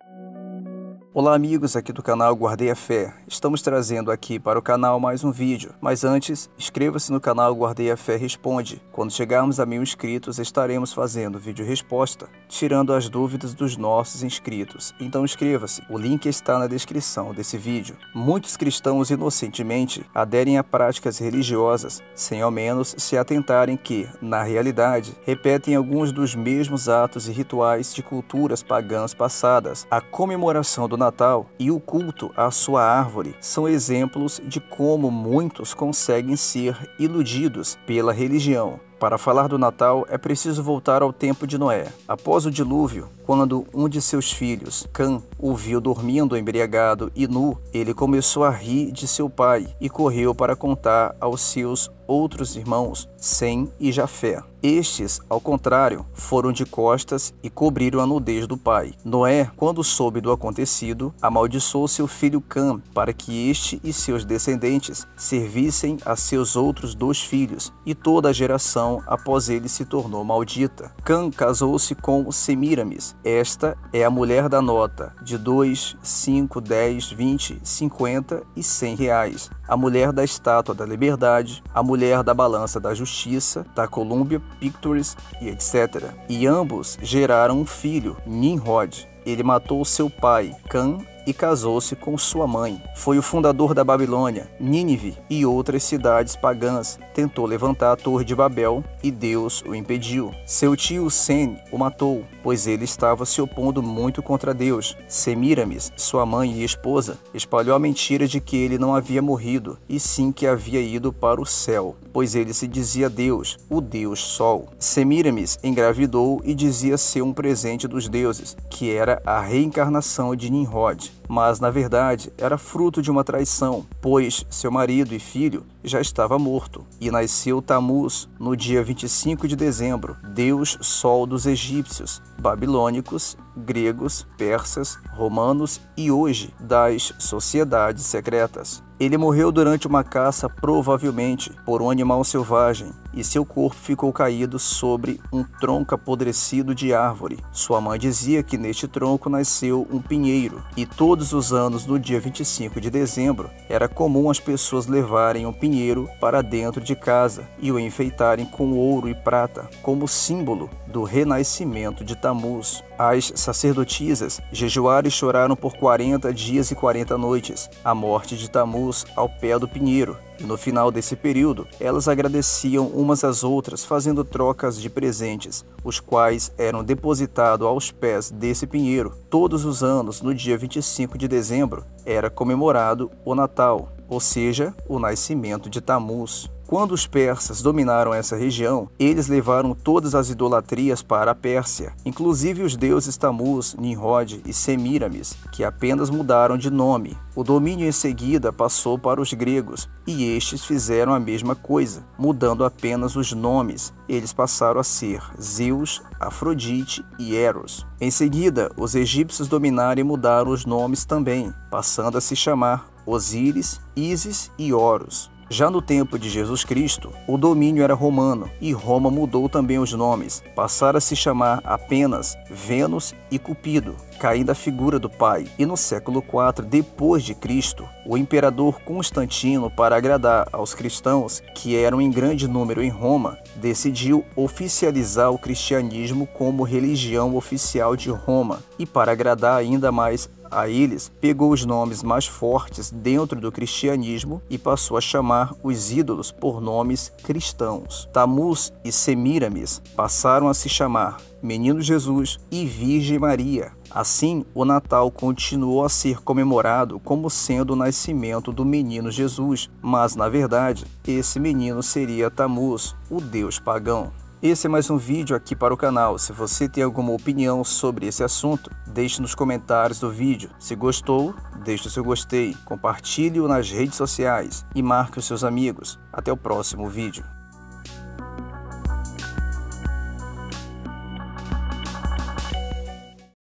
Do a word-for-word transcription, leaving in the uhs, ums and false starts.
Olá amigos aqui do canal Guardei a Fé, estamos trazendo aqui para o canal mais um vídeo, mas antes, inscreva-se no canal Guardei a Fé Responde. Quando chegarmos a mil inscritos estaremos fazendo vídeo resposta, tirando as dúvidas dos nossos inscritos, então inscreva-se, o link está na descrição desse vídeo. Muitos cristãos inocentemente aderem a práticas religiosas, sem ao menos se atentarem que, na realidade, repetem alguns dos mesmos atos e rituais de culturas pagãs passadas. A comemoração do Natal e o culto à sua árvore são exemplos de como muitos conseguem ser iludidos pela religião. Para falar do Natal, é preciso voltar ao tempo de Noé. Após o dilúvio, quando um de seus filhos, Cã, o viu dormindo embriagado e nu, ele começou a rir de seu pai e correu para contar aos seus outros irmãos, Sem e Jafé. Estes, ao contrário, foram de costas e cobriram a nudez do pai. Noé, quando soube do acontecido, amaldiçoou seu filho Cã, para que este e seus descendentes servissem a seus outros dois filhos, e toda a geração após ele se tornou maldita. Cã casou-se com Semíramis. Esta é a mulher da nota de dois, cinco, dez, vinte, cinquenta e cem reais. A mulher da estátua da liberdade, a mulher da balança da justiça, da Columbia Pictures e etcétera. E ambos geraram um filho, Nimrod. Ele matou seu pai, Cã, e casou-se com sua mãe. Foi o fundador da Babilônia, Nínive e outras cidades pagãs. Tentou levantar a Torre de Babel e Deus o impediu. Seu tio Sem o matou, pois ele estava se opondo muito contra Deus. Semíramis, sua mãe e esposa, espalhou a mentira de que ele não havia morrido, e sim que havia ido para o céu, pois ele se dizia Deus, o Deus Sol. Semíramis engravidou e dizia ser um presente dos deuses, que era a reencarnação de Nimrod. Mas, na verdade, era fruto de uma traição, pois seu marido e filho já estava morto. E nasceu Tamuz no dia vinte e cinco de dezembro, Deus Sol dos egípcios, babilônicos, gregos, persas, romanos e hoje das sociedades secretas. Ele morreu durante uma caça, provavelmente por um animal selvagem, e seu corpo ficou caído sobre um tronco apodrecido de árvore. Sua mãe dizia que neste tronco nasceu um pinheiro, e todos os anos, no dia vinte e cinco de dezembro, era comum as pessoas levarem um pinheiro para dentro de casa e o enfeitarem com ouro e prata, como símbolo do renascimento de Tamuz. As sacerdotisas jejuaram e choraram por quarenta dias e quarenta noites a morte de Tamuz ao pé do pinheiro. E no final desse período, elas agradeciam umas às outras, fazendo trocas de presentes, os quais eram depositados aos pés desse pinheiro. Todos os anos, no dia vinte e cinco de dezembro, era comemorado o Natal, ou seja, o nascimento de Tamuz. Quando os persas dominaram essa região, eles levaram todas as idolatrias para a Pérsia, inclusive os deuses Tamuz, Nimrod e Semíramis, que apenas mudaram de nome. O domínio em seguida passou para os gregos, e estes fizeram a mesma coisa, mudando apenas os nomes. Eles passaram a ser Zeus, Afrodite e Eros. Em seguida, os egípcios dominaram e mudaram os nomes também, passando a se chamar Osíris, Ísis e Horus. Já no tempo de Jesus Cristo, o domínio era romano, e Roma mudou também os nomes. Passaram a se chamar apenas Vênus e Cupido, caindo a figura do pai. E no século quatro depois de Cristo, o imperador Constantino, para agradar aos cristãos, que eram em grande número em Roma, decidiu oficializar o cristianismo como religião oficial de Roma. E para agradar ainda mais a eles, pegou os nomes mais fortes dentro do cristianismo e passou a chamar os ídolos por nomes cristãos. Tamuz e Semíramis passaram a se chamar Menino Jesus e Virgem Maria. Assim, o Natal continuou a ser comemorado como sendo o nascimento do menino Jesus, mas, na verdade, esse menino seria Tamuz, o deus pagão. Esse é mais um vídeo aqui para o canal. Se você tem alguma opinião sobre esse assunto, deixe nos comentários do vídeo. Se gostou, deixe o seu gostei, compartilhe-o nas redes sociais e marque os seus amigos. Até o próximo vídeo.